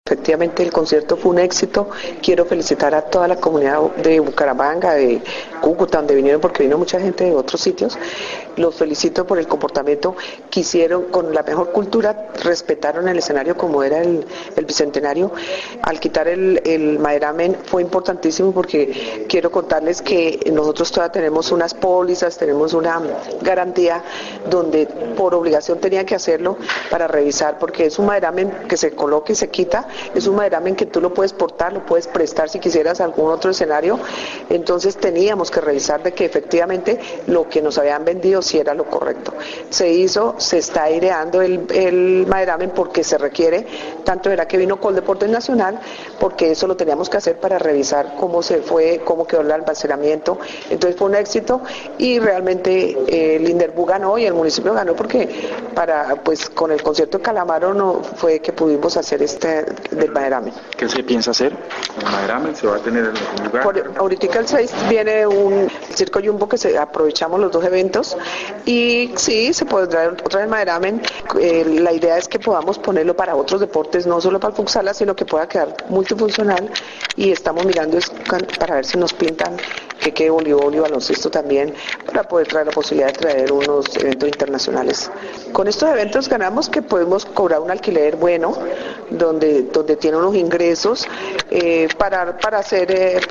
Efectivamente el concierto fue un éxito. Quiero felicitar a toda la comunidad de Bucaramanga, de Cúcuta, donde vinieron, porque vino mucha gente de otros sitios. Los felicito por el comportamiento que hicieron con la mejor cultura, respetaron el escenario como era el Bicentenario. Al quitar el maderamen fue importantísimo, porque quiero contarles que nosotros todavía tenemos unas pólizas, tenemos una garantía donde por obligación tenía que hacerlo para revisar, porque es un maderamen que se coloca y se quita. Es un maderamen que tú lo puedes portar, lo puedes prestar si quisieras a algún otro escenario. Entonces teníamos que revisar de que efectivamente lo que nos habían vendido sí era lo correcto. Se hizo, se está aireando el maderamen porque se requiere, tanto era que vino Coldeportes Nacional, porque eso lo teníamos que hacer para revisar cómo se fue, cómo quedó el almacenamiento. Entonces fue un éxito y realmente el INDERBU ganó y el municipio ganó, porque pues con el concierto de Calamaro no fue que pudimos hacer del maderamen. ¿Qué se piensa hacer? ¿El maderamen se va a tener en algún lugar? Ahorita el 6 viene el Circo Jumbo, que aprovechamos los dos eventos, y sí, se podrá otra vez maderamen. La idea es que podamos ponerlo para otros deportes, no solo para el futsal, sino que pueda quedar multifuncional, y estamos mirando para ver si nos pintan que quede voleibol y baloncesto también, para poder traer la posibilidad de traer unos eventos internacionales. Con estos eventos ganamos que podemos cobrar un alquiler bueno, donde tiene unos ingresos para hacer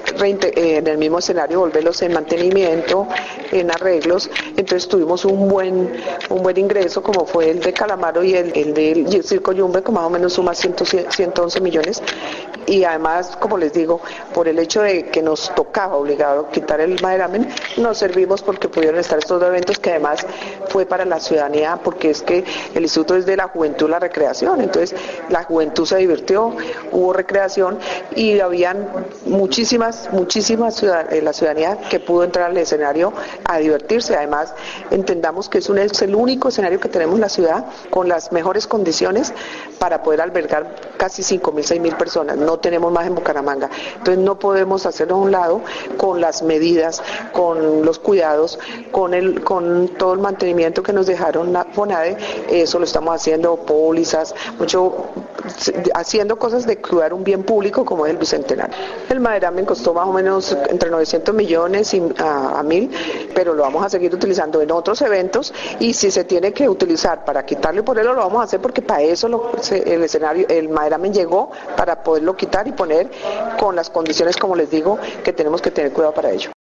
en el mismo escenario, volverlos en mantenimiento, en arreglos. Entonces tuvimos un buen ingreso, como fue el de Calamaro, y el del Circo Jumbo, que más o menos suma 111 millones. Y además, como les digo, por el hecho de que nos tocaba obligado quitar el maderamen, nos servimos porque pudieron estar estos dos eventos, que además fue para la ciudadanía, porque es que el Instituto es de la Juventud y la Recreación. Entonces la juventud se divirtió, hubo recreación, y habían muchísimas la ciudadanía que pudo entrar al escenario a divertirse. Además, entendamos que es el único escenario que tenemos en la ciudad con las mejores condiciones para poder albergar casi 5.000, 6.000 personas. No tenemos más en Bucaramanga. Entonces no podemos hacerlo a un lado, con las medidas, con los cuidados, con todo el mantenimiento que nos dejaron la FONADE. Eso lo estamos haciendo, pólizas, haciendo cosas de cuidar un bien público como es el Bicentenario. El maderamen costó más o menos entre 900 millones a 1.000, pero lo vamos a seguir utilizando en otros eventos, y si se tiene que utilizar para quitarlo y ponerlo, lo vamos a hacer, porque para eso el maderamen llegó, para poderlo quitar y poner con las condiciones, como les digo, que tenemos que tener cuidado para ello.